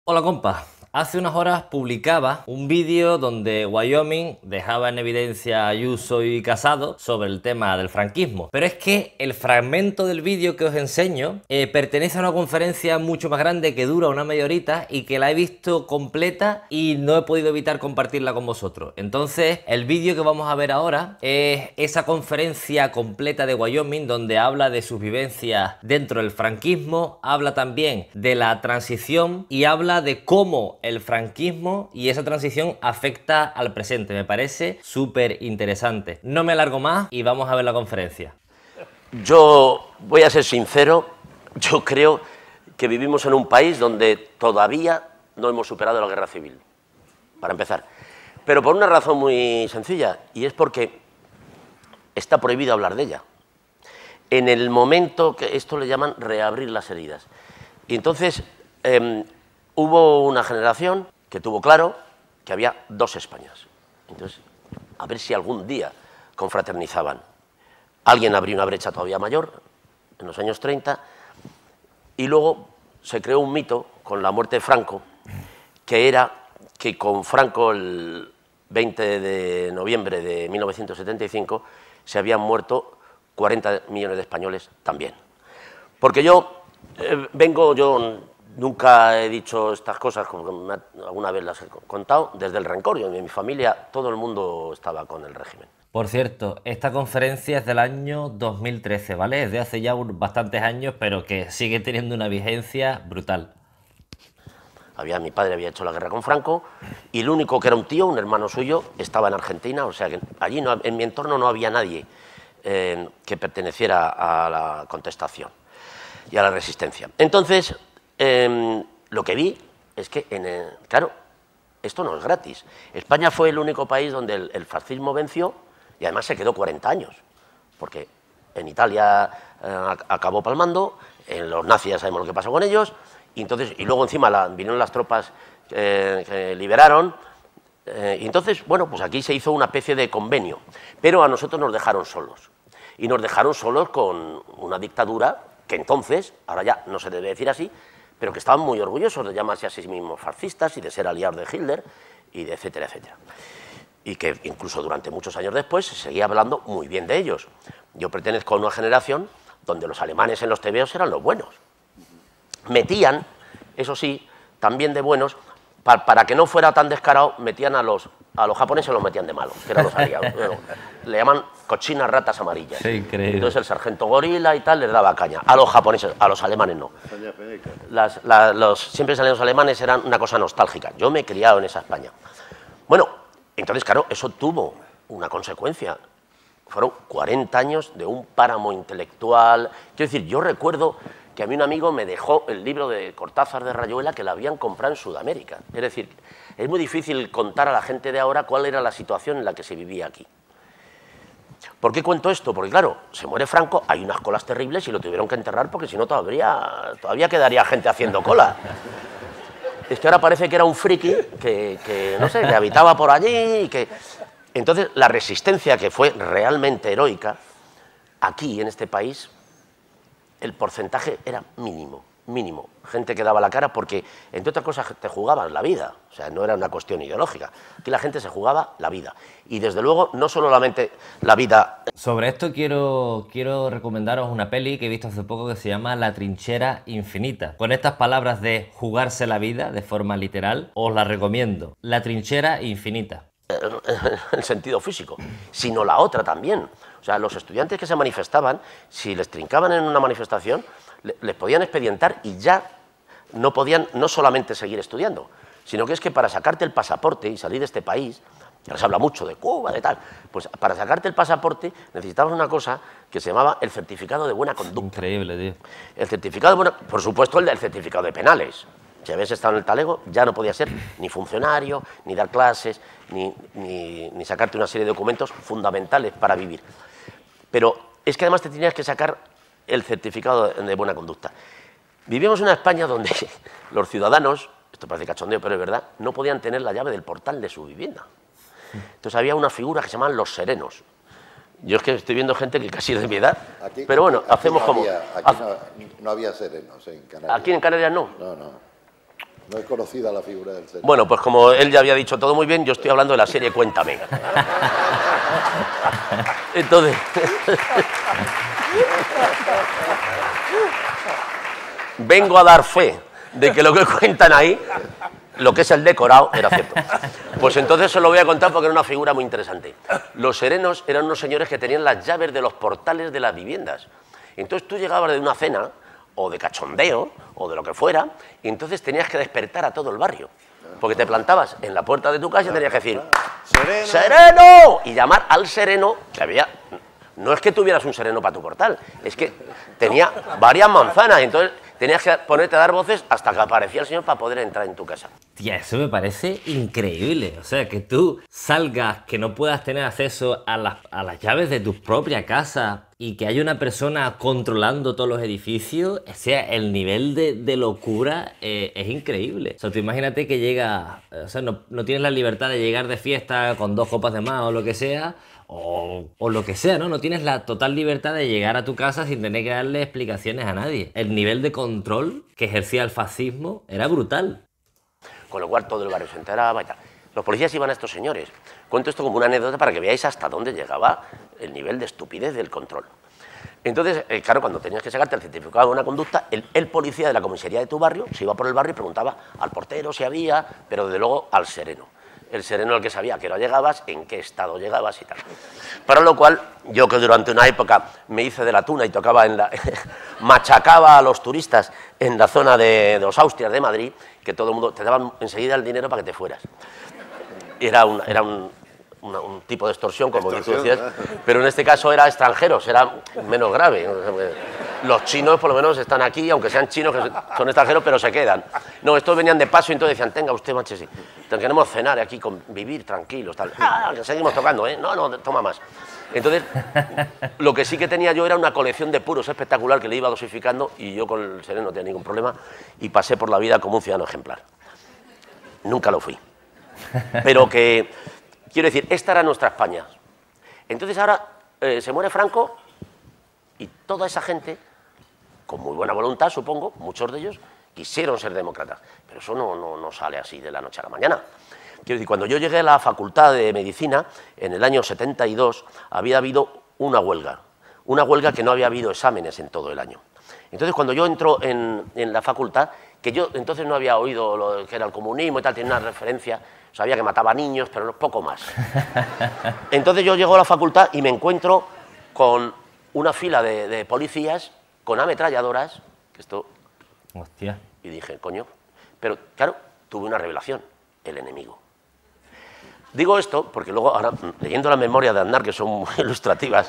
Hola compa, hace unas horas publicaba un vídeo donde Wyoming dejaba en evidencia a Ayuso y Casado sobre el tema del franquismo. Pero es que el fragmento del vídeo que os enseño pertenece a una conferencia mucho más grande que dura una media horita y que la he visto completa y no he podido evitar compartirla con vosotros. Entonces, el vídeo que vamos a ver ahora es esa conferencia completa de Wyoming donde habla de sus vivencias dentro del franquismo, habla también de la transición y habla de cómo el franquismo y esa transición afecta al presente. Me parece súper interesante. No me alargo más y vamos a ver la conferencia. Yo voy a ser sincero, yo creo que vivimos en un país donde todavía no hemos superado la guerra civil, para empezar. Pero por una razón muy sencilla, y es porque está prohibido hablar de ella. En el momento que esto le llaman reabrir las heridas. Y entonces hubo una generación que tuvo claro que había dos Españas. Entonces, a ver si algún día confraternizaban. Alguien abrió una brecha todavía mayor, en los años 30, y luego se creó un mito con la muerte de Franco, que era que con Franco el 20 de noviembre de 1975 se habían muerto 40 millones de españoles también. Porque yo nunca he dicho estas cosas, como alguna vez las he contado, desde el rencor. Yo, en mi familia todo el mundo estaba con el régimen. Por cierto, esta conferencia es del año 2013, ¿vale? Es de hace ya bastantes años, pero que sigue teniendo una vigencia brutal. Mi padre había hecho la guerra con Franco y el único que era un tío, un hermano suyo, estaba en Argentina, o sea que allí en mi entorno no había nadie que perteneciera a la contestación y a la resistencia. Entonces, lo que vi es que, claro, esto no es gratis. España fue el único país donde el fascismo venció y además se quedó 40 años, porque en Italia acabó palmando, en los nazis ya sabemos lo que pasó con ellos, y luego encima vinieron las tropas que liberaron, y entonces, bueno, pues aquí se hizo una especie de convenio, pero a nosotros nos dejaron solos, y nos dejaron solos con una dictadura que entonces, ahora ya no se debe decir así, pero que estaban muy orgullosos de llamarse a sí mismos fascistas y de ser aliados de Hitler, y de etcétera, etcétera. Y que incluso durante muchos años después se seguía hablando muy bien de ellos. Yo pertenezco a una generación donde los alemanes en los tebeos eran los buenos. Metían, eso sí, también de buenos, para que no fuera tan descarado, metían a los japoneses, los metían de malos, que eran los aliados. Bueno, le llaman cochinas ratas amarillas. Sí, increíble. Entonces el sargento gorila y tal les daba caña. A los japoneses, a los alemanes no. Siempre salían los alemanes, eran una cosa nostálgica. Yo me he criado en esa España. Bueno, entonces, claro, eso tuvo una consecuencia. Fueron 40 años de un páramo intelectual. Quiero decir, yo recuerdo que a mí un amigo me dejó el libro de Cortázar de Rayuela que lo habían comprado en Sudamérica. Es decir, es muy difícil contar a la gente de ahora cuál era la situación en la que se vivía aquí. ¿Por qué cuento esto? Porque claro, se muere Franco, hay unas colas terribles y lo tuvieron que enterrar porque si no todavía quedaría gente haciendo cola. Es que ahora parece que era un friki que no sé, que habitaba por allí y que... Entonces, la resistencia que fue realmente heroica, aquí en este país, el porcentaje era mínimo, mínimo. Gente que daba la cara porque, entre otras cosas, te jugaban la vida. O sea, no era una cuestión ideológica. Aquí la gente se jugaba la vida. Y desde luego, no solamente la vida... Sobre esto quiero recomendaros una peli que he visto hace poco que se llama La trinchera infinita. Con estas palabras de jugarse la vida de forma literal, os la recomiendo. La trinchera infinita. El sentido físico, sino la otra también. O sea, los estudiantes que se manifestaban, si les trincaban en una manifestación, les podían expedientar y ya no podían no solamente seguir estudiando, sino que es que para sacarte el pasaporte y salir de este país, ya les habla mucho de Cuba, de tal, pues para sacarte el pasaporte necesitabas una cosa que se llamaba el certificado de buena conducta. Increíble, tío. El certificado de buena, por supuesto el del certificado de penales. Si habías estado en el talego, ya no podías ser ni funcionario, ni dar clases, ni sacarte una serie de documentos fundamentales para vivir. Pero es que además te tenías que sacar el certificado de buena conducta. Vivimos en una España donde los ciudadanos, esto parece cachondeo, pero es verdad, no podían tener la llave del portal de su vivienda. Entonces había una figura que se llamaban los serenos. Yo es que estoy viendo gente que casi es de mi edad, pero bueno, hacemos como... Aquí no había serenos en Canarias. ¿Aquí en Canarias no? No, no. No es conocida la figura del sereno. Bueno, pues como él ya había dicho todo muy bien, yo estoy hablando de la serie Cuéntame. Entonces... vengo a dar fe de que lo que cuentan ahí, lo que es el decorado, era cierto. Pues entonces os lo voy a contar porque era una figura muy interesante. Los serenos eran unos señores que tenían las llaves de los portales de las viviendas. Entonces tú llegabas de una cena, o de cachondeo, o de lo que fuera, y entonces tenías que despertar a todo el barrio. Porque te plantabas en la puerta de tu casa y tenías que decir ¡Sereno! ¡Sereno! Y llamar al sereno, que había... No es que tuvieras un sereno para tu portal, es que tenía varias manzanas, y entonces tenías que ponerte a dar voces hasta que aparecía el señor para poder entrar en tu casa. Tía, eso me parece increíble. O sea, que tú salgas, que no puedas tener acceso a las llaves de tu propia casa y que haya una persona controlando todos los edificios. O sea, el nivel de locura es increíble. O sea, tú imagínate que llega... O sea, no tienes la libertad de llegar de fiesta con 2 copas de más o lo que sea... O lo que sea, ¿no? No tienes la total libertad de llegar a tu casa sin tener que darle explicaciones a nadie. El nivel de control que ejercía el fascismo era brutal. Con lo cual todo el barrio se enteraba y tal. Los policías iban a estos señores. Cuento esto como una anécdota para que veáis hasta dónde llegaba el nivel de estupidez del control. Entonces, claro, cuando tenías que sacarte el certificado de una conducta, el policía de la comisaría de tu barrio se iba por el barrio y preguntaba al portero si había, pero desde luego al sereno. El sereno el que sabía que no llegabas, en qué estado llegabas y tal. Para lo cual, yo que durante una época me hice de la tuna y tocaba machacaba a los turistas en la zona de los Austrias de Madrid, que todo el mundo te daban enseguida el dinero para que te fueras. Era un tipo de extorsión, como tú decías, pero en este caso era extranjeros, era menos grave. Los chinos por lo menos están aquí, aunque sean chinos que son extranjeros, pero se quedan. No, estos venían de paso y entonces decían, tenga usted, manche, queremos cenar aquí, vivir tranquilos, tal. Ah, que seguimos tocando, ¿eh? No, toma más. Entonces, lo que sí que tenía yo era una colección de puros espectacular que le iba dosificando y yo con el sereno no tenía ningún problema y pasé por la vida como un ciudadano ejemplar. Nunca lo fui. Pero que, quiero decir, esta era nuestra España. Entonces ahora se muere Franco y toda esa gente, con muy buena voluntad, supongo, muchos de ellos, quisieron ser demócratas. Pero eso no sale así de la noche a la mañana. Quiero decir, cuando yo llegué a la Facultad de Medicina, en el año 72, había habido una huelga que no había habido exámenes en todo el año. Entonces, cuando yo entro en la facultad, que yo entonces no había oído lo que era el comunismo y tal, tenía una referencia, sabía que mataba niños, pero poco más. Entonces yo llego a la facultad y me encuentro con una fila de policías con ametralladoras, que esto... Hostia. Y dije, coño, pero claro, tuve una revelación, el enemigo. Digo esto porque luego, ahora, leyendo la memoria de Aznar, que son muy ilustrativas,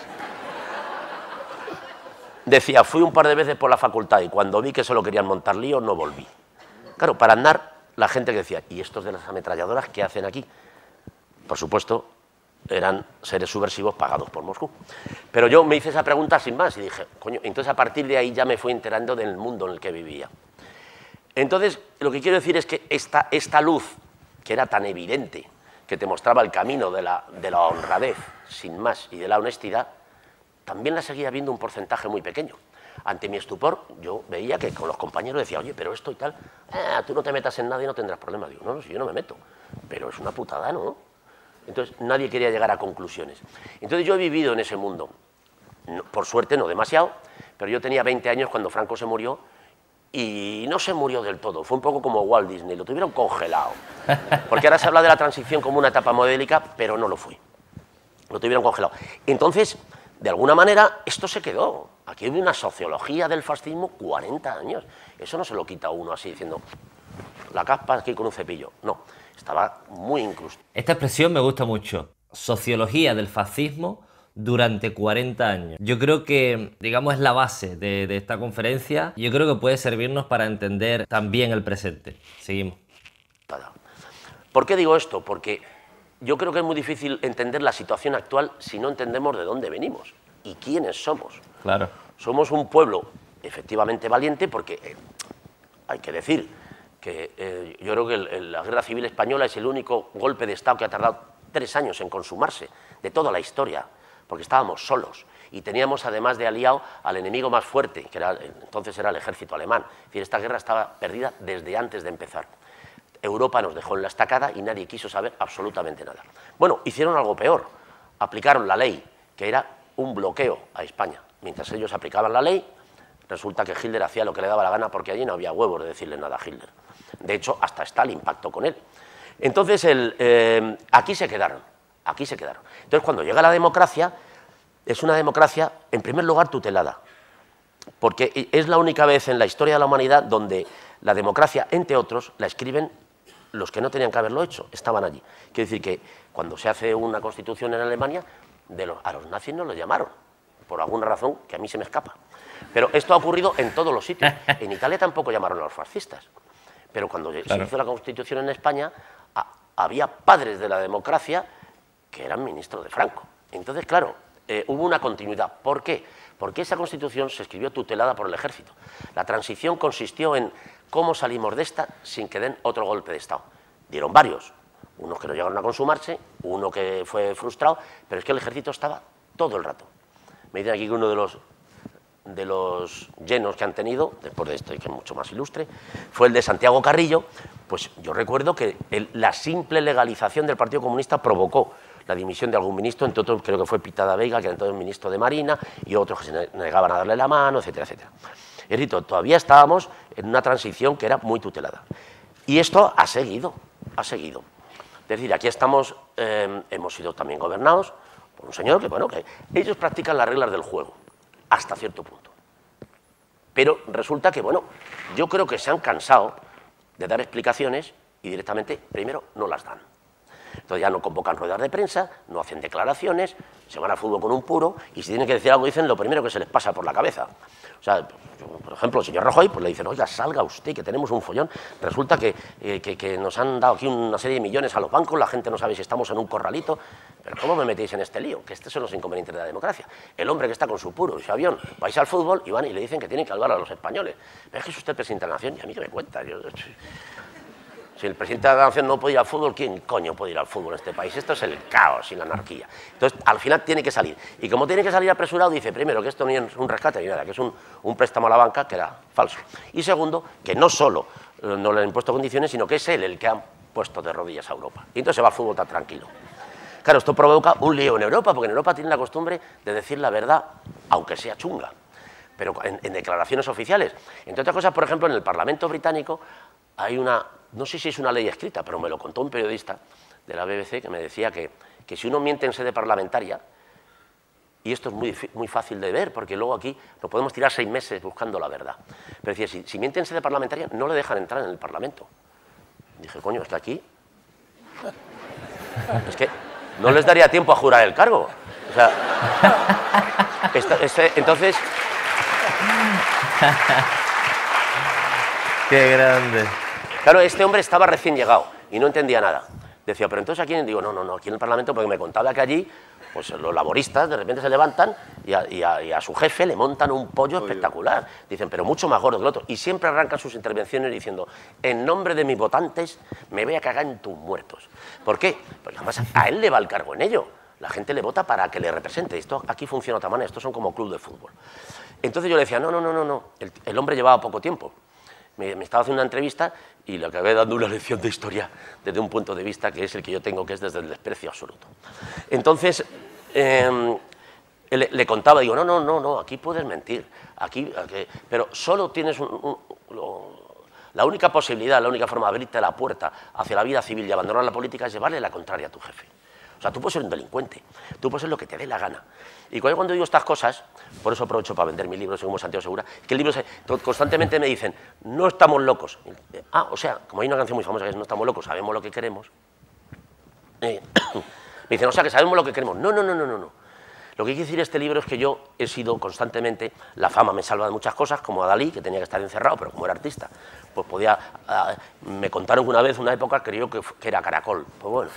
decía, fui un par de veces por la facultad y cuando vi que solo querían montar lío, no volví. Claro, para Aznar, la gente que decía, ¿y estos de las ametralladoras qué hacen aquí? Por supuesto, eran seres subversivos pagados por Moscú. Pero yo me hice esa pregunta sin más y dije, coño, entonces a partir de ahí ya me fui enterando del mundo en el que vivía. Entonces, lo que quiero decir es que esta luz, que era tan evidente, que te mostraba el camino de la honradez, sin más, y de la honestidad, también la seguía viendo un porcentaje muy pequeño. Ante mi estupor, yo veía que con los compañeros decía, oye, pero esto y tal, tú no te metas en nada y no tendrás problema. Digo, no, si yo no me meto, pero es una putada, ¿no? Entonces, nadie quería llegar a conclusiones. Entonces, yo he vivido en ese mundo, por suerte no demasiado, pero yo tenía 20 años cuando Franco se murió y no se murió del todo, fue un poco como Walt Disney, lo tuvieron congelado. Porque ahora se habla de la transición como una etapa modélica, pero no lo fue. Lo tuvieron congelado. Entonces, de alguna manera, esto se quedó. Aquí hay una sociología del fascismo 40 años. Eso no se lo quita uno así diciendo, la caspa aquí con un cepillo. No, estaba muy incrustado. Esta expresión me gusta mucho. Sociología del fascismo durante 40 años. Yo creo que, digamos, es la base de esta conferencia. Yo creo que puede servirnos para entender también el presente. Seguimos. ¿Por qué digo esto? Porque yo creo que es muy difícil entender la situación actual si no entendemos de dónde venimos y quiénes somos. Claro. Somos un pueblo efectivamente valiente porque hay que decir que yo creo que la Guerra Civil Española es el único golpe de Estado que ha tardado 3 años en consumarse de toda la historia, porque estábamos solos y teníamos además de aliado al enemigo más fuerte, que entonces era el ejército alemán. Es decir, esta guerra estaba perdida desde antes de empezar. Europa nos dejó en la estacada y nadie quiso saber absolutamente nada. Bueno, hicieron algo peor, aplicaron la ley, que era un bloqueo a España. Mientras ellos aplicaban la ley, resulta que Hitler hacía lo que le daba la gana porque allí no había huevos de decirle nada a Hitler. De hecho, hasta Stalin pactó con él. Entonces, aquí se quedaron, aquí se quedaron. Entonces, cuando llega la democracia, es una democracia, en primer lugar, tutelada, porque es la única vez en la historia de la humanidad donde la democracia, entre otros, la escriben los que no tenían que haberlo hecho, estaban allí. Quiere decir que cuando se hace una constitución en Alemania, a los nazis no los llamaron, por alguna razón que a mí se me escapa. Pero esto ha ocurrido en todos los sitios. En Italia tampoco llamaron a los fascistas. Pero cuando se hizo la constitución en España, había padres de la democracia que eran ministros de Franco. Entonces, claro, hubo una continuidad. ¿Por qué? Porque esa constitución se escribió tutelada por el ejército. La transición consistió en cómo salimos de esta sin que den otro golpe de Estado. Dieron varios, unos que no llegaron a consumarse, uno que fue frustrado, pero es que el ejército estaba todo el rato. Me dicen aquí que uno de los llenos que han tenido, después de este que es mucho más ilustre, fue el de Santiago Carrillo. Pues yo recuerdo que la simple legalización del Partido Comunista provocó la dimisión de algún ministro, entre otros creo que fue Pitada Veiga, que era entonces ministro de Marina, y otros que se negaban a darle la mano, etcétera, etcétera. Es decir, todavía estábamos en una transición que era muy tutelada. Y esto ha seguido, ha seguido. Es decir, aquí estamos, hemos sido también gobernados por un señor que, bueno, que ellos practican las reglas del juego, hasta cierto punto. Pero resulta que, bueno, yo creo que se han cansado de dar explicaciones y directamente, primero, no las dan. Entonces ya no convocan ruedas de prensa, no hacen declaraciones, se van al fútbol con un puro y si tienen que decir algo dicen lo primero que se les pasa por la cabeza. O sea, por ejemplo, el señor Rajoy pues le dicen, oiga, salga usted que tenemos un follón, resulta que nos han dado aquí una serie de millones a los bancos, la gente no sabe si estamos en un corralito, pero ¿cómo me metéis en este lío? Que estos son los inconvenientes de la democracia. El hombre que está con su puro y su avión, vais al fútbol y van y le dicen que tienen que salvar a los españoles. Pero es que es usted presidente de la nación y a mí que me cuenta. Si el presidente de la nación no puede ir al fútbol, ¿quién coño puede ir al fútbol en este país? Esto es el caos y la anarquía. Entonces, al final tiene que salir. Y como tiene que salir apresurado, dice, primero, que esto no es un rescate ni nada, que es un préstamo a la banca que era falso. Y segundo, que no solo no le han impuesto condiciones, sino que es él el que ha puesto de rodillas a Europa. Y entonces se va al fútbol tan tranquilo. Claro, esto provoca un lío en Europa, porque en Europa tienen la costumbre de decir la verdad, aunque sea chunga, pero en declaraciones oficiales. Entre otras cosas, por ejemplo, en el Parlamento británico hay una, no sé si es una ley escrita, pero me lo contó un periodista de la BBC que me decía que si uno miente en sede parlamentaria, y esto es muy fácil de ver, porque luego aquí nos podemos tirar 6 meses buscando la verdad, pero decía, si miente en sede parlamentaria, no le dejan entrar en el Parlamento. Dije, coño, es que aquí es que no les daría tiempo a jurar el cargo. O sea, entonces... ¡Qué grande! Claro, este hombre estaba recién llegado y no entendía nada. Decía, pero entonces aquí, digo, no, aquí en el Parlamento, porque me contaba que allí, pues los laboristas de repente se levantan y a su jefe le montan un pollo espectacular. Dicen, pero mucho más gordo que el otro. Y siempre arrancan sus intervenciones diciendo, en nombre de mis votantes me voy a cagar en tus muertos. ¿Por qué? Porque además a él le va el cargo en ello. La gente le vota para que le represente. Esto aquí funciona de otra manera, estos son como club de fútbol. Entonces yo le decía, no. El hombre llevaba poco tiempo. Me estaba haciendo una entrevista y le acabé dando una lección de historia desde un punto de vista que es el que yo tengo, que es desde el desprecio absoluto. Entonces, le contaba, digo, no, aquí puedes mentir, aquí, pero solo tienes la única posibilidad, la única forma de abrirte la puerta hacia la vida civil y abandonar la política es llevarle la contraria a tu jefe. O sea, tú puedes ser un delincuente, tú puedes ser lo que te dé la gana. Y cuando digo estas cosas, por eso aprovecho para vender mi libro, según Santiago Segura, que el libro constantemente me dicen, no estamos locos. O sea, como hay una canción muy famosa que es no estamos locos, sabemos lo que queremos. Me dicen, o sea, que sabemos lo que queremos. No. Lo que quiere decir este libro es que yo he sido constantemente, la fama me salva de muchas cosas, como a Dalí, que tenía que estar encerrado, pero como era artista, pues podía, me contaron que una vez, una época, creyó que era Caracol. Pues bueno.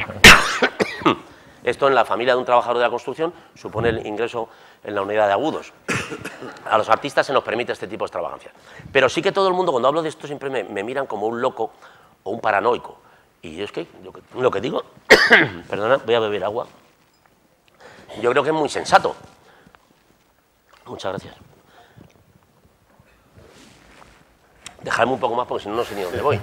Esto en la familia de un trabajador de la construcción supone el ingreso en la unidad de agudos. A los artistas se nos permite este tipo de extravagancias. Pero sí que todo el mundo, cuando hablo de esto, siempre me miran como un loco o un paranoico. Y es que lo que digo, perdona, voy a beber agua, yo creo que es muy sensato. Muchas gracias. Dejadme un poco más porque si no, no sé ni dónde voy.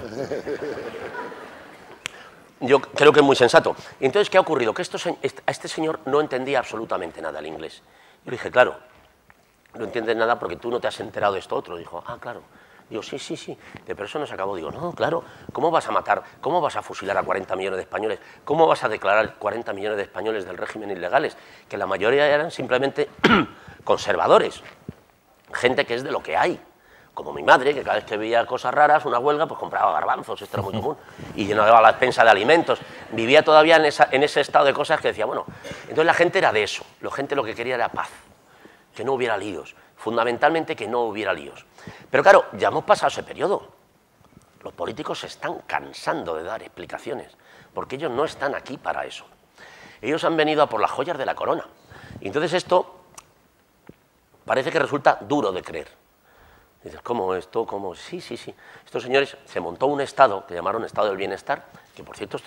Yo creo que es muy sensato. Entonces, ¿qué ha ocurrido? Que a este señor no entendía absolutamente nada el inglés. Yo le dije, claro, no entiendes nada porque tú no te has enterado de esto otro. Dijo, ah, claro. Digo, sí, sí, sí. Pero eso no se acabó. Digo, no, claro. ¿Cómo vas a matar? ¿Cómo vas a fusilar a 40 millones de españoles? ¿Cómo vas a declarar 40 millones de españoles del régimen ilegales? Que la mayoría eran simplemente conservadores. Gente que es de lo que hay. Como mi madre, que cada vez que veía cosas raras, una huelga, pues compraba garbanzos, esto era muy común, y llenaba la despensa de alimentos. Vivía todavía en ese estado de cosas que decía, bueno, entonces la gente era de eso, la gente lo que quería era paz, que no hubiera líos, fundamentalmente que no hubiera líos. Pero claro, ya hemos pasado ese periodo. Los políticos se están cansando de dar explicaciones, porque ellos no están aquí para eso. Ellos han venido a por las joyas de la corona. Y entonces esto parece que resulta duro de creer. Dices, ¿cómo esto? ¿Cómo? Sí, sí, sí. Estos señores se montó un estado que llamaron Estado del Bienestar, que por cierto esto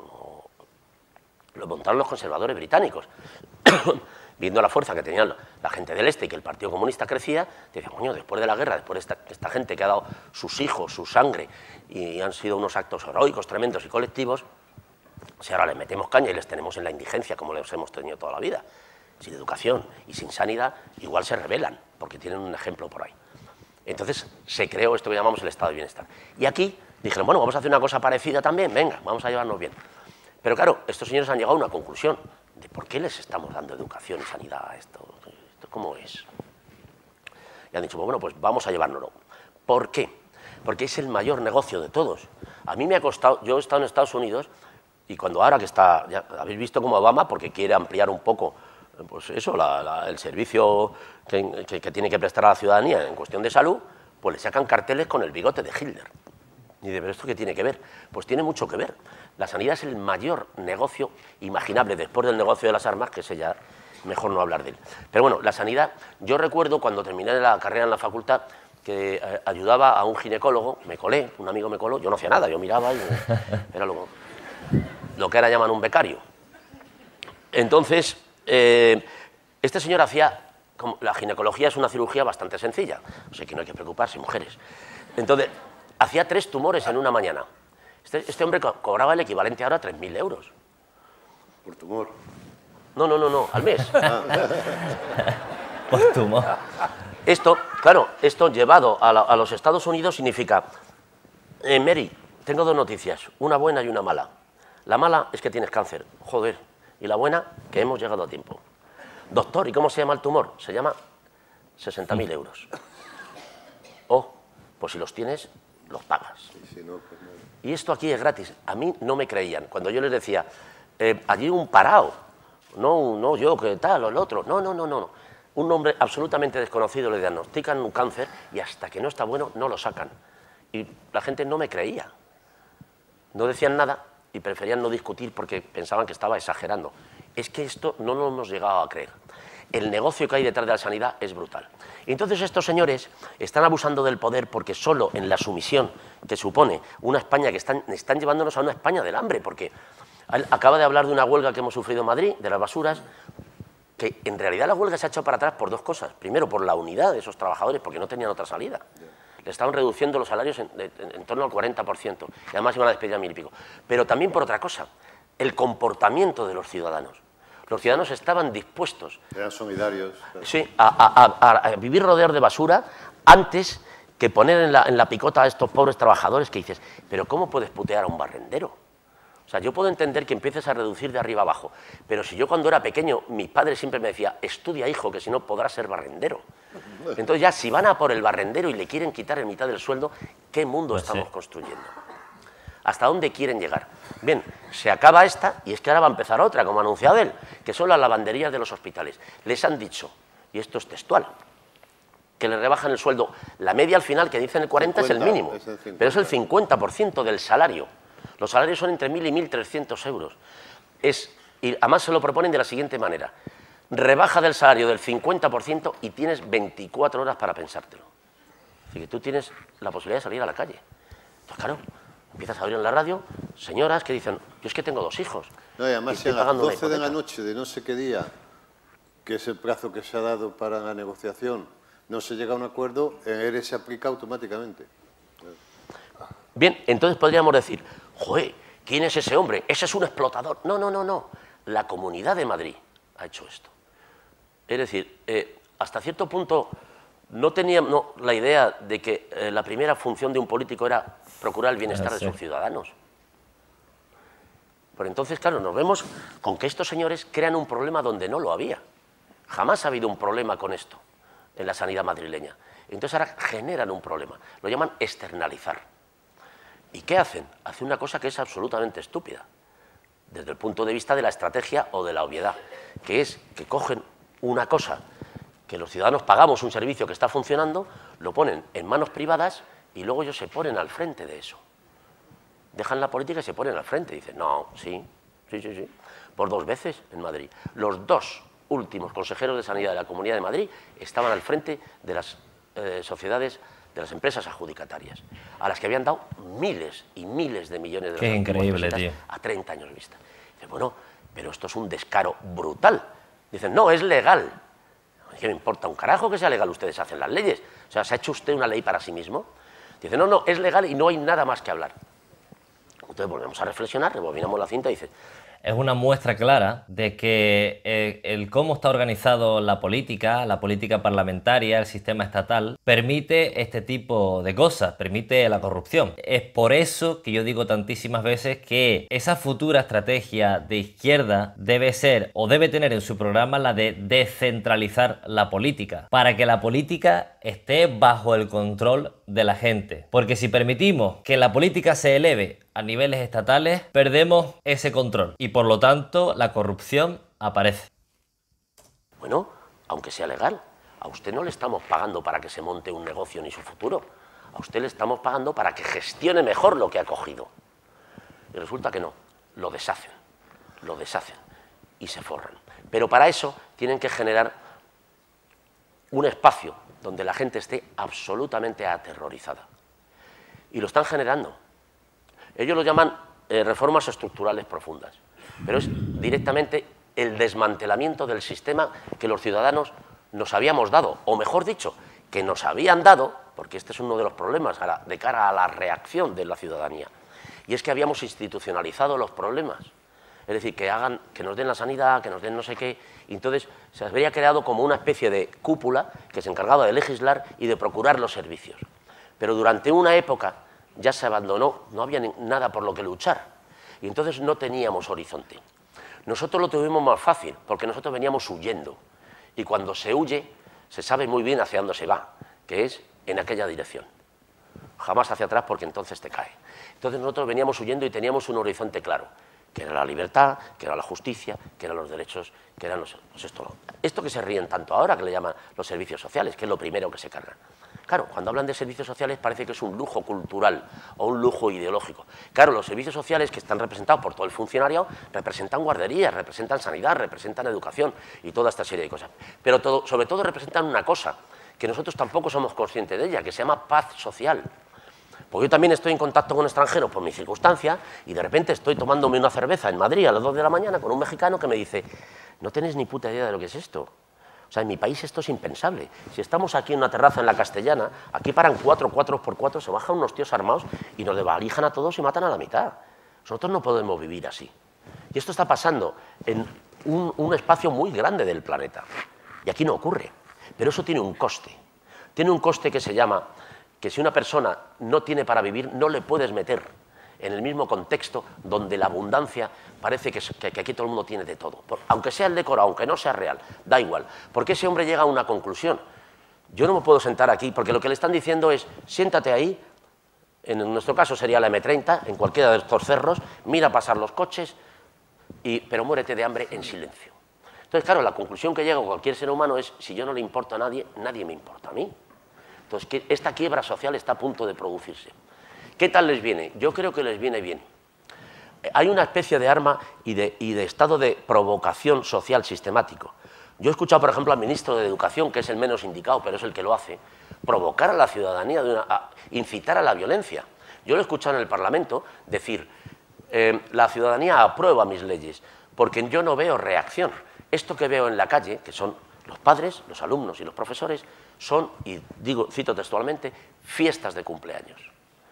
lo montaron los conservadores británicos. Viendo la fuerza que tenían la gente del este y que el Partido Comunista crecía, te decían, coño, después de la guerra, después de esta gente que ha dado sus hijos, su sangre, y han sido unos actos heroicos, tremendos y colectivos, si ahora les metemos caña y les tenemos en la indigencia como les hemos tenido toda la vida, sin educación y sin sanidad, igual se rebelan, porque tienen un ejemplo por ahí. Entonces se creó esto que llamamos el Estado de Bienestar. Y aquí dijeron, bueno, vamos a hacer una cosa parecida también, venga, vamos a llevarnos bien. Pero claro, estos señores han llegado a una conclusión de por qué les estamos dando educación y sanidad a esto, ¿cómo es? Y han dicho, bueno, pues vamos a llevárnoslo. ¿Por qué? Porque es el mayor negocio de todos. A mí me ha costado, yo he estado en Estados Unidos y cuando ahora que está, ya habéis visto como Obama, porque quiere ampliar un poco pues eso, el servicio que tiene que prestar a la ciudadanía en cuestión de salud, pues le sacan carteles con el bigote de Hitler. Y de ver, ¿esto qué tiene que ver? Pues tiene mucho que ver. La sanidad es el mayor negocio imaginable, después del negocio de las armas, que ese ya mejor no hablar de él. Pero bueno, la sanidad, yo recuerdo cuando terminé la carrera en la facultad, que ayudaba a un ginecólogo, me colé, un amigo me coló, yo no hacía nada, yo miraba y era lo que ahora llaman un becario. Entonces, este señor hacía, la ginecología es una cirugía bastante sencilla, o sea que no hay que preocuparse, mujeres. Entonces, hacía 3 tumores en una mañana. Este hombre cobraba el equivalente ahora a 3.000 euros. ¿Por tumor? No, al mes. Por tumor. Esto, claro, esto llevado a los Estados Unidos significa, Mary, tengo 2 noticias, una buena y una mala. La mala es que tienes cáncer, joder, y la buena, que hemos llegado a tiempo. Doctor, ¿y cómo se llama el tumor? Se llama 60.000 euros. Oh, pues si los tienes, los pagas. Y si no, pues no. Y esto aquí es gratis. A mí no me creían. Cuando yo les decía, allí un parao, no yo, ¿qué tal? O el otro. No. Un hombre absolutamente desconocido le diagnostican un cáncer y hasta que no está bueno no lo sacan. Y la gente no me creía. No decían nada y preferían no discutir porque pensaban que estaba exagerando. Es que esto no lo hemos llegado a creer. El negocio que hay detrás de la sanidad es brutal. Y entonces estos señores están abusando del poder porque solo en la sumisión que supone una España que están llevándonos a una España del hambre, porque acaba de hablar de una huelga que hemos sufrido en Madrid, de las basuras, que en realidad la huelga se ha hecho para atrás por 2 cosas. Primero, por la unidad de esos trabajadores, porque no tenían otra salida. Le estaban reduciendo los salarios en torno al 40%, y además iban a despedir a 1.000 y pico. Pero también por otra cosa, el comportamiento de los ciudadanos. Los ciudadanos estaban dispuestos, eran solidarios, sí, a vivir rodeados de basura antes que poner en la picota a estos pobres trabajadores que dices, pero ¿cómo puedes putear a un barrendero? O sea, yo puedo entender que empieces a reducir de arriba abajo, pero si yo cuando era pequeño, mi padre siempre me decía, estudia hijo, que si no podrás ser barrendero. Entonces ya si van a por el barrendero y le quieren quitar en mitad del sueldo, ¿qué mundo estamos construyendo? ¿Hasta dónde quieren llegar? Bien, se acaba esta y es que ahora va a empezar otra, como ha anunciado él, que son las lavanderías de los hospitales. Les han dicho, y esto es textual, que les rebajan el sueldo. La media al final, que dicen el 40, 50, es el mínimo, pero es el 50% del salario. Los salarios son entre 1.000 y 1.300 euros. Y además se lo proponen de la siguiente manera. Rebaja del salario del 50% y tienes 24 horas para pensártelo. Así que tú tienes la posibilidad de salir a la calle. Entonces, claro, empiezas a oír en la radio señoras que dicen, yo es que tengo 2 hijos. No, y además si a las 12 de la noche de no sé qué día, que es el plazo que se ha dado para la negociación, no se llega a un acuerdo, el ERE se aplica automáticamente. Bien, entonces podríamos decir, joder, ¿quién es ese hombre? Ese es un explotador. No, no, no, no. La Comunidad de Madrid ha hecho esto. Es decir, hasta cierto punto no teníamos la idea de que la primera función de un político era procurar el bienestar de sus ciudadanos. Pero entonces, claro, nos vemos con que estos señores crean un problema donde no lo había. Jamás ha habido un problema con esto en la sanidad madrileña. Entonces ahora generan un problema. Lo llaman externalizar. ¿Y qué hacen? Hacen una cosa que es absolutamente estúpida, desde el punto de vista de la estrategia o de la obviedad, que es que cogen una cosa que los ciudadanos pagamos, un servicio que está funcionando, lo ponen en manos privadas y luego ellos se ponen al frente de eso. Dejan la política y se ponen al frente. Dicen, no, sí. Por 2 veces en Madrid. Los 2 últimos consejeros de Sanidad de la Comunidad de Madrid estaban al frente de las sociedades, de las empresas adjudicatarias, a las que habían dado miles y miles de millones de euros. Qué increíble, tío. A 30 años vista. Dicen, bueno, pero esto es un descaro brutal. Dicen, no, es legal. ¿Qué me importa un carajo que sea legal? Ustedes hacen las leyes. O sea, ¿se ha hecho usted una ley para sí mismo? Dicen, no, no, es legal y no hay nada más que hablar. Entonces volvemos a reflexionar, rebobinamos la cinta y dices... Es una muestra clara de que el cómo está organizado la política parlamentaria, el sistema estatal, permite este tipo de cosas, permite la corrupción. Es por eso que yo digo tantísimas veces que esa futura estrategia de izquierda debe ser o debe tener en su programa la de descentralizar la política, para que la política esté bajo el control de la gente. Porque si permitimos que la política se eleve a niveles estatales, perdemos ese control y por lo tanto la corrupción aparece. Bueno, aunque sea legal, a usted no le estamos pagando para que se monte un negocio ni su futuro. A usted le estamos pagando para que gestione mejor lo que ha cogido. Y resulta que no, lo deshacen y se forran. Pero para eso tienen que generar un espacio donde la gente esté absolutamente aterrorizada. Y lo están generando. Ellos lo llaman reformas estructurales profundas, pero es directamente el desmantelamiento del sistema que los ciudadanos nos habíamos dado, o mejor dicho, que nos habían dado, porque este es uno de los problemas de cara a la reacción de la ciudadanía, y es que habíamos institucionalizado los problemas. Es decir, que nos den la sanidad, que nos den no sé qué, y entonces se habría creado como una especie de cúpula que se encargaba de legislar y de procurar los servicios. Pero durante una época ya se abandonó, no había nada por lo que luchar, y entonces no teníamos horizonte. Nosotros lo tuvimos más fácil, porque nosotros veníamos huyendo, y cuando se huye, se sabe muy bien hacia dónde se va, que es en aquella dirección. Jamás hacia atrás, porque entonces te cae. Entonces nosotros veníamos huyendo y teníamos un horizonte claro, que era la libertad, que era la justicia, que eran los derechos, que eran esto que se ríen tanto ahora, que le llaman los servicios sociales, que es lo primero que se cargan. Claro, cuando hablan de servicios sociales parece que es un lujo cultural o un lujo ideológico. Claro, los servicios sociales que están representados por todo el funcionariado representan guarderías, representan sanidad, representan educación y toda esta serie de cosas. Pero sobre todo representan una cosa, que nosotros tampoco somos conscientes de ella, que se llama paz social. Porque yo también estoy en contacto con extranjeros por mi circunstancia y de repente estoy tomándome una cerveza en Madrid a las 2 de la mañana con un mexicano que me dice, no tenéis ni puta idea de lo que es esto. O sea, en mi país esto es impensable. Si estamos aquí en una terraza en la Castellana, aquí paran 4x4, se bajan unos tíos armados y nos desvalijan a todos y matan a la mitad. Nosotros no podemos vivir así. Y esto está pasando en un espacio muy grande del planeta. Y aquí no ocurre. Pero eso tiene un coste. Tiene un coste que se llama que si una persona no tiene para vivir, no le puedes meter en el mismo contexto donde la abundancia parece que aquí todo el mundo tiene de todo. Aunque sea el decoro, aunque no sea real, da igual. Porque ese hombre llega a una conclusión. Yo no me puedo sentar aquí, porque lo que le están diciendo es, siéntate ahí, en nuestro caso sería la M30, en cualquiera de estos cerros, mira pasar los coches, pero muérete de hambre en silencio. Entonces, claro, la conclusión que llega a cualquier ser humano es, si yo no le importo a nadie, nadie me importa a mí. Entonces, esta quiebra social está a punto de producirse. ¿Qué tal les viene? Yo creo que les viene bien. Hay una especie de arma y de estado de provocación social sistemático. Yo he escuchado, por ejemplo, al ministro de Educación, que es el menos indicado, pero es el que lo hace, provocar a la ciudadanía, incitar a la violencia. Yo lo he escuchado en el Parlamento decir, la ciudadanía aprueba mis leyes, porque yo no veo reacción. Esto que veo en la calle, que son los padres, los alumnos y los profesores, son, y digo, cito textualmente, fiestas de cumpleaños.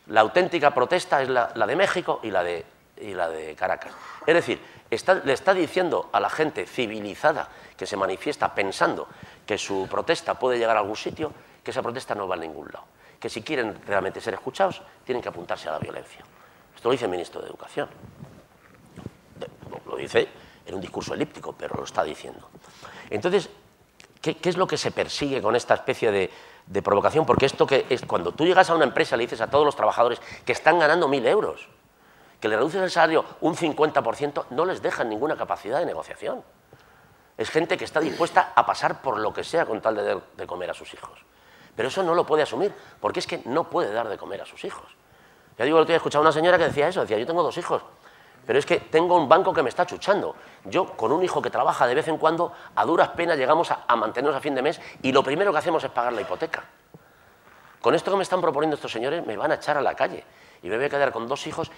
La auténtica protesta es la de México y la de Caracas. Es decir, le está diciendo a la gente civilizada que se manifiesta pensando que su protesta puede llegar a algún sitio, que esa protesta no va a ningún lado. Que si quieren realmente ser escuchados, tienen que apuntarse a la violencia. Esto lo dice el ministro de Educación. Lo dice en un discurso elíptico, pero lo está diciendo. Entonces, ¿qué es lo que se persigue con esta especie de provocación? Porque esto que es cuando tú llegas a una empresa le dices a todos los trabajadores que están ganando 1.000 euros, que le reduces el salario un 50%, no les dejan ninguna capacidad de negociación. Es gente que está dispuesta a pasar por lo que sea con tal de dar de comer a sus hijos. Pero eso no lo puede asumir, porque es que no puede dar de comer a sus hijos. Ya digo, el otro día he escuchado a una señora que decía eso, decía, yo tengo 2 hijos, pero es que tengo un banco que me está chuchando. Yo, con un hijo que trabaja de vez en cuando, a duras penas llegamos a mantenernos a fin de mes y lo primero que hacemos es pagar la hipoteca. Con esto que me están proponiendo estos señores me van a echar a la calle y me voy a quedar con 2 hijos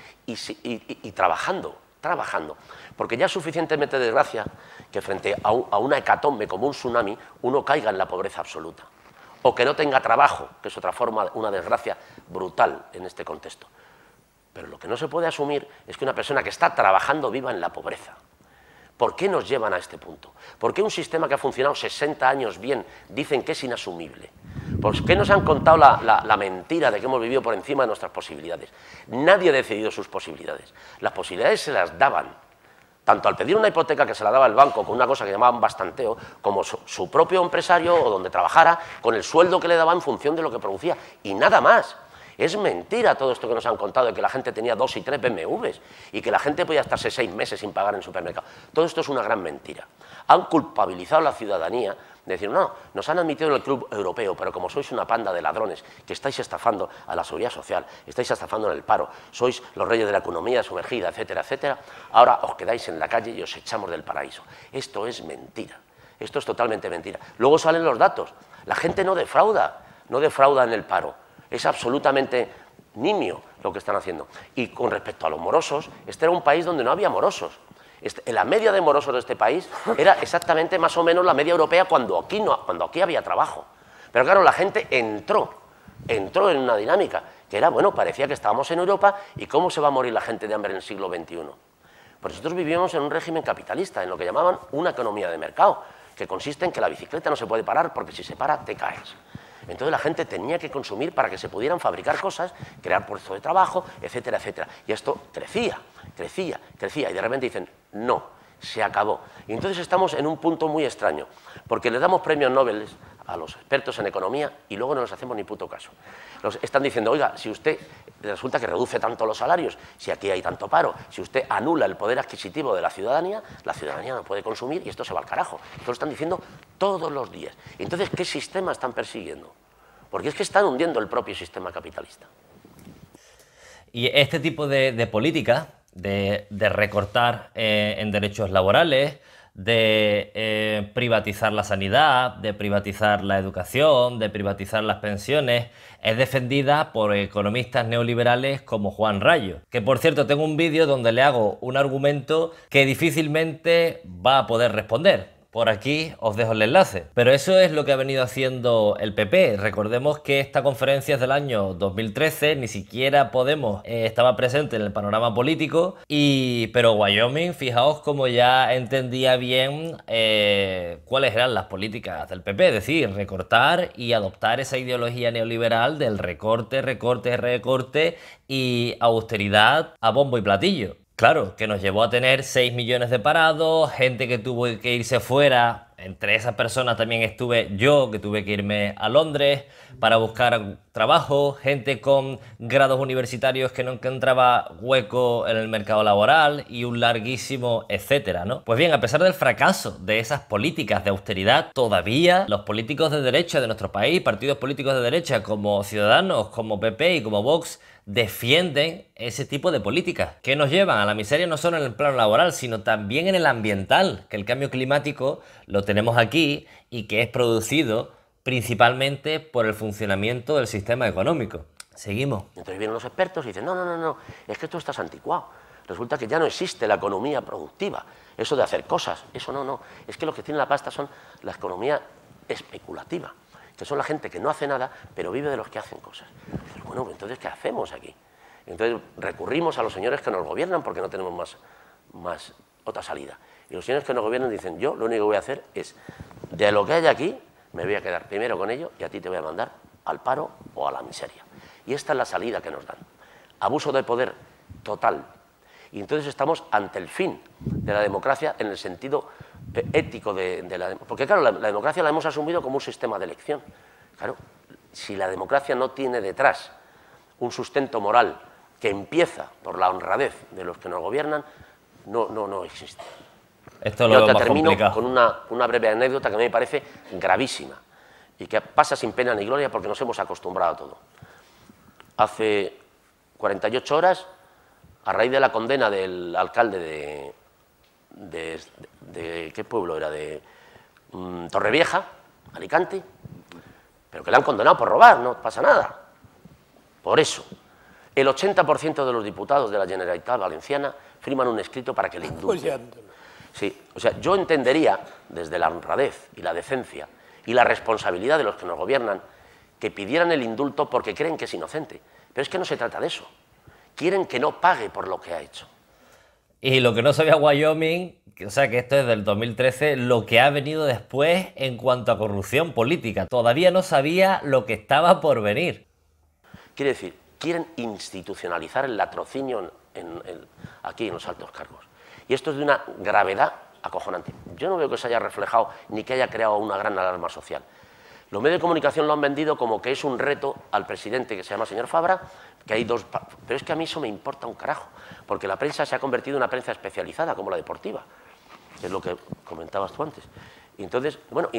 y trabajando. Porque ya es suficientemente desgracia que frente a una hecatombe como un tsunami uno caiga en la pobreza absoluta. O que no tenga trabajo, que es otra forma, una desgracia brutal en este contexto. Pero lo que no se puede asumir es que una persona que está trabajando viva en la pobreza. ¿Por qué nos llevan a este punto? ¿Por qué un sistema que ha funcionado 60 años bien dicen que es inasumible? ¿Por qué nos han contado la mentira de que hemos vivido por encima de nuestras posibilidades? Nadie ha decidido sus posibilidades. Las posibilidades se las daban, tanto al pedir una hipoteca que se la daba el banco con una cosa que llamaban bastanteo, como su propio empresario o donde trabajara, con el sueldo que le daba en función de lo que producía. Y nada más. Es mentira todo esto que nos han contado de que la gente tenía 2 y 3 BMWs y que la gente podía estarse 6 meses sin pagar en supermercado. Todo esto es una gran mentira. Han culpabilizado a la ciudadanía de decir, no, nos han admitido en el Club Europeo, pero como sois una panda de ladrones que estáis estafando a la seguridad social, estáis estafando en el paro, sois los reyes de la economía sumergida, etcétera, etcétera, ahora os quedáis en la calle y os echamos del paraíso. Esto es mentira. Esto es totalmente mentira. Luego salen los datos. La gente no defrauda en el paro. Es absolutamente nimio lo que están haciendo. Y con respecto a los morosos, este era un país donde no había morosos. La media de morosos de este país era exactamente más o menos la media europea cuando aquí había trabajo. Pero claro, la gente entró en una dinámica que era, bueno, parecía que estábamos en Europa y cómo se va a morir la gente de hambre en el siglo XXI. Pues nosotros vivíamos en un régimen capitalista, en lo que llamaban una economía de mercado, que consiste en que la bicicleta no se puede parar porque si se para te caes. Entonces la gente tenía que consumir para que se pudieran fabricar cosas, crear puestos de trabajo, etcétera, etcétera. Y esto crecía, y de repente dicen, no, se acabó. Y entonces estamos en un punto muy extraño, porque le damos premios Nobel a los expertos en economía y luego no les hacemos ni puto caso. Están diciendo, oiga, si usted resulta que reduce tanto los salarios, si aquí hay tanto paro, si usted anula el poder adquisitivo de la ciudadanía no puede consumir y esto se va al carajo. Esto lo están diciendo todos los días. Entonces, ¿qué sistema están persiguiendo? Porque es que están hundiendo el propio sistema capitalista. Y este tipo de políticas, de recortar en derechos laborales, de privatizar la sanidad, de privatizar la educación, de privatizar las pensiones, es defendida por economistas neoliberales como Juan Rayo. Que por cierto, tengo un vídeo donde le hago un argumento que difícilmente va a poder responder. Por aquí os dejo el enlace. Pero eso es lo que ha venido haciendo el PP. Recordemos que esta conferencia es del año 2013, ni siquiera Podemos estaba presente en el panorama político, pero Wyoming, fijaos cómo ya entendía bien cuáles eran las políticas del PP, es decir, recortar y adoptar esa ideología neoliberal del recorte, recorte, recorte y austeridad a bombo y platillo. Claro, que nos llevó a tener 6 millones de parados, gente que tuvo que irse fuera. Entre esas personas también estuve yo, que tuve que irme a Londres para buscar trabajo, gente con grados universitarios que no encontraba hueco en el mercado laboral y un larguísimo etcétera, ¿no? Pues bien, a pesar del fracaso de esas políticas de austeridad, todavía los políticos de derecha de nuestro país, partidos políticos de derecha como Ciudadanos, como PP y como Vox, defienden ese tipo de políticas que nos llevan a la miseria no solo en el plano laboral, sino también en el ambiental, que el cambio climático lo tenemos aquí y que es producido principalmente por el funcionamiento del sistema económico. Seguimos. Entonces vienen los expertos y dicen, no, es que tú estás anticuado. Resulta que ya no existe la economía productiva, eso de hacer cosas, eso no, es que lo que tiene la pasta son la economía especulativa, que son la gente que no hace nada, pero vive de los que hacen cosas. Dices, bueno, entonces, ¿qué hacemos aquí? Entonces recurrimos a los señores que nos gobiernan porque no tenemos más otra salida. Y los señores que nos gobiernan dicen, yo lo único que voy a hacer es, de lo que hay aquí, me voy a quedar primero con ello y a ti te voy a mandar al paro o a la miseria. Y esta es la salida que nos dan. Abuso de poder total. Y entonces estamos ante el fin de la democracia en el sentido ético de la democracia. Porque claro, la democracia la hemos asumido como un sistema de elección. Claro, si la democracia no tiene detrás un sustento moral que empieza por la honradez de los que nos gobiernan, no existe. Esto lo veo más termino complicado. con una breve anécdota que a mí me parece gravísima y que pasa sin pena ni gloria porque nos hemos acostumbrado a todo. Hace 48 horas, a raíz de la condena del alcalde de ¿qué pueblo era? De Torrevieja, Alicante, pero que le han condenado por robar, no pasa nada. Por eso, el 80% de los diputados de la Generalitat Valenciana firman un escrito para que le indulten. Sí, o sea, yo entendería, desde la honradez y la decencia y la responsabilidad de los que nos gobiernan, que pidieran el indulto porque creen que es inocente. Pero es que no se trata de eso. Quieren que no pague por lo que ha hecho. Y lo que no sabía Wyoming, o sea que esto es del 2013, lo que ha venido después en cuanto a corrupción política. Todavía no sabía lo que estaba por venir. Quiere decir, quieren institucionalizar el latrocinio aquí en los altos cargos. Y esto es de una gravedad acojonante. Yo no veo que se haya reflejado ni que haya creado una gran alarma social. Los medios de comunicación lo han vendido como que es un reto al presidente que se llama señor Fabra, que hay dos... Pero es que a mí eso me importa un carajo, porque la prensa se ha convertido en una prensa especializada, como la deportiva, que es lo que comentabas tú antes. Y entonces, bueno,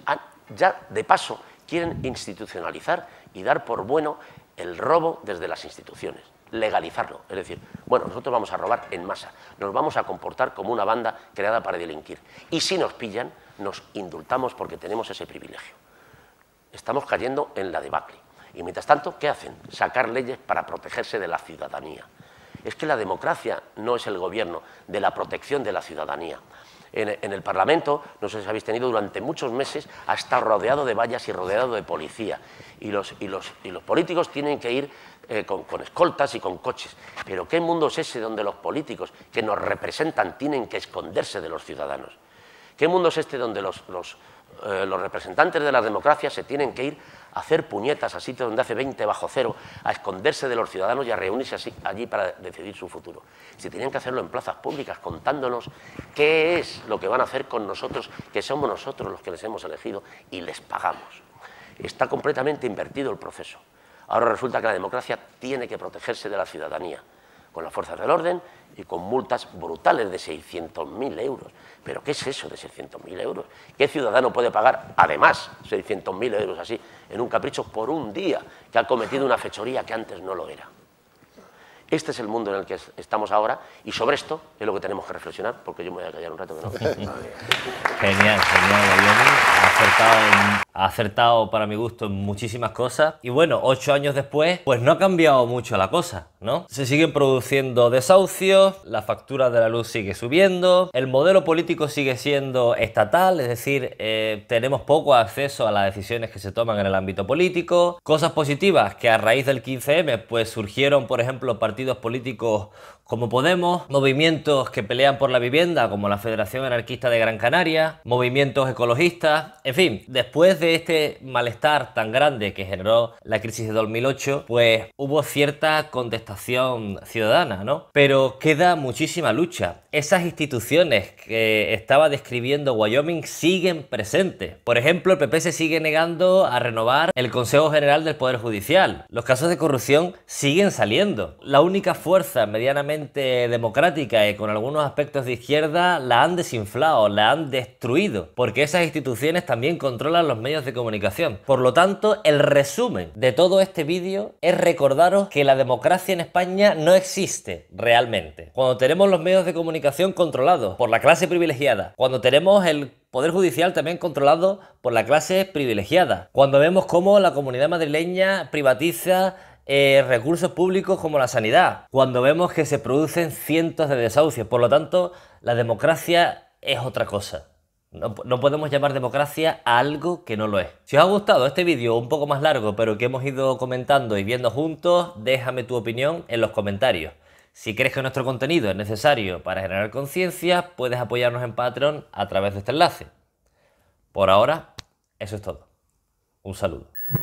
ya de paso quieren institucionalizar y dar por bueno el robo desde las instituciones, legalizarlo. Es decir, bueno, nosotros vamos a robar en masa, nos vamos a comportar como una banda creada para delinquir. Y si nos pillan, nos indultamos porque tenemos ese privilegio. Estamos cayendo en la debacle. Y mientras tanto, ¿qué hacen? Sacar leyes para protegerse de la ciudadanía. Es que la democracia no es el gobierno de la protección de la ciudadanía. En el Parlamento, no sé si habéis tenido durante muchos meses, ha estado rodeado de vallas y rodeado de policía. Y los políticos tienen que ir con escoltas y con coches. Pero ¿qué mundo es ese donde los políticos que nos representan tienen que esconderse de los ciudadanos? ¿Qué mundo es este donde los representantes de la democracia se tienen que ir a hacer puñetas a sitios donde hace 20 bajo cero, a esconderse de los ciudadanos y a reunirse allí para decidir su futuro? Si tenían que hacerlo en plazas públicas, contándonos qué es lo que van a hacer con nosotros, que somos nosotros los que les hemos elegido y les pagamos. Está completamente invertido el proceso. Ahora resulta que la democracia tiene que protegerse de la ciudadanía, con las fuerzas del orden y con multas brutales de 600.000 euros. ¿Pero qué es eso de 600.000 euros? ¿Qué ciudadano puede pagar, además, 600.000 euros así, en un capricho por un día que ha cometido una fechoría que antes no lo era? Este es el mundo en el que estamos ahora y sobre esto es lo que tenemos que reflexionar, porque yo me voy a callar un rato que no. Genial, ha acertado para mi gusto en muchísimas cosas. Y bueno, 8 años después, pues no ha cambiado mucho la cosa, ¿no? Se siguen produciendo desahucios, la factura de la luz sigue subiendo, el modelo político sigue siendo estatal, es decir, tenemos poco acceso a las decisiones que se toman en el ámbito político. Cosas positivas que a raíz del 15M pues surgieron, por ejemplo, partidos políticos como Podemos, movimientos que pelean por la vivienda como la Federación Anarquista de Gran Canaria, movimientos ecologistas, en fin, después de este malestar tan grande que generó la crisis de 2008, pues hubo cierta contestación ciudadana, ¿no? Pero queda muchísima lucha. Esas instituciones que estaba describiendo Wyoming siguen presentes. Por ejemplo, el PP se sigue negando a renovar el Consejo General del Poder Judicial. Los casos de corrupción siguen saliendo. La única fuerza medianamente democrática y con algunos aspectos de izquierda la han desinflado, la han destruido, porque esas instituciones también controlan los medios de comunicación. Por lo tanto, el resumen de todo este vídeo es recordaros que la democracia en España no existe realmente. Cuando tenemos los medios de comunicación controlados por la clase privilegiada, cuando tenemos el Poder Judicial también controlado por la clase privilegiada, cuando vemos cómo la comunidad madrileña privatiza recursos públicos como la sanidad, cuando vemos que se producen cientos de desahucios. Por lo tanto, la democracia es otra cosa. No podemos llamar democracia a algo que no lo es. Si os ha gustado este vídeo un poco más largo, pero que hemos ido comentando y viendo juntos, déjame tu opinión en los comentarios. Si crees que nuestro contenido es necesario para generar conciencia, puedes apoyarnos en Patreon a través de este enlace. Por ahora, eso es todo. Un saludo.